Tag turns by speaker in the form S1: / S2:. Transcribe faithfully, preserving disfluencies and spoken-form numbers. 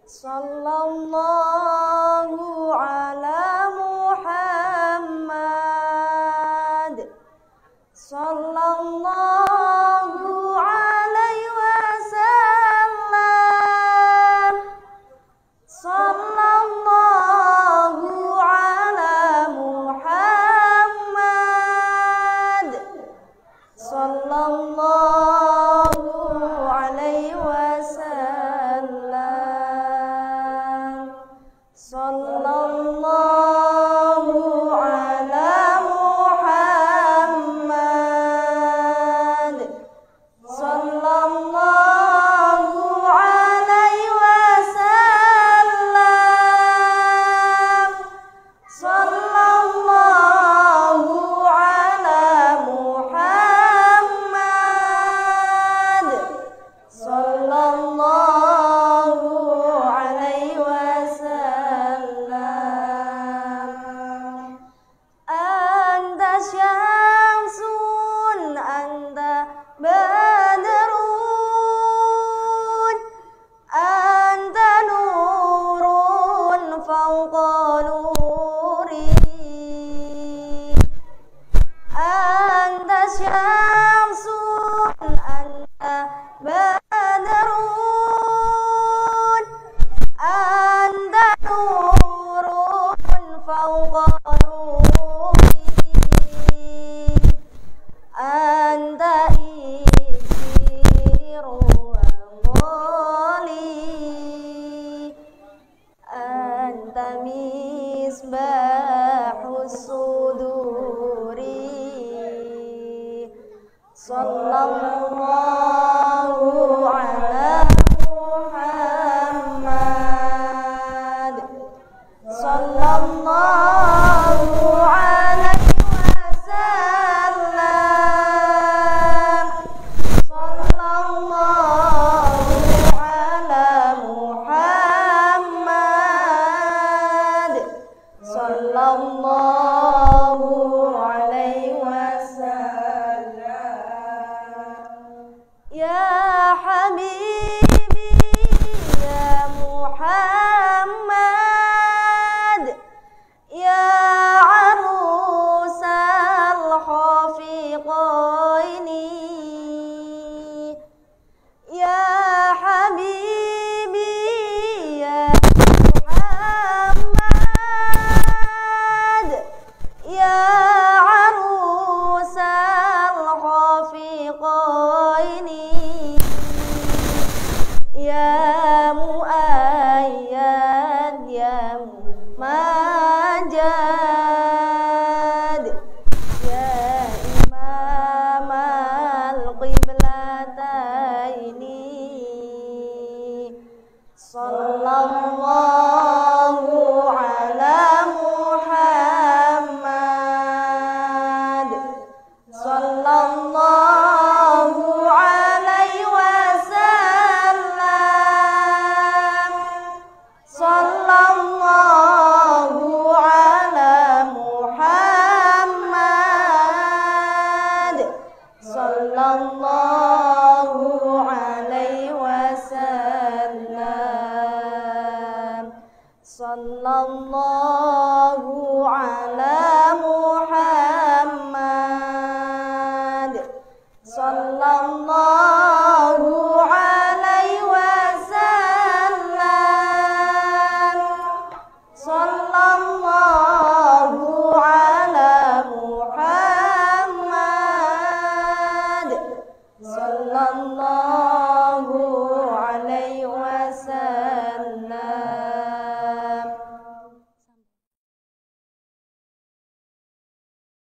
S1: Sallallahu ala Muhammad. Sallallahu alaihi wasallam. Sallallahu ala Muhammad. Sallallahu alaihi wasallam. Sallallahu ala Muhammad. Sallallahu alaihi wasallam. Sallallahu ala Muhammad. Sallallahu alaihi wasallam. Anta syamsun, anta badrun, anta nurun fawqa nuri. Anta syamsun, anta badrun, anta nurun fawqa nuri. Anta isiru amali, anta misbahus suduri. Sallallahu ala Muhammad. Sallallahu alaihi wasallam. Sallallahu ala Muhammad. Sallallahu alaihi wasallam. Ya Habibi ya Muhammad, ya arusal khafiqaini. Ya Habibi ya Muhammad, ya arusal khafiqaini. Ya muayyad ya majad, ya imam al-qiblataini. Sallallahu ala Muhammad. Sallallahu alaihi wasallam. Sallallahu ala Muhammad. Sallallahu alaihi wasallam. Sallallahu ala Muhammad. Sallallahu alaihi wasallam. Sallallahu ala Muhammad. Sallallahu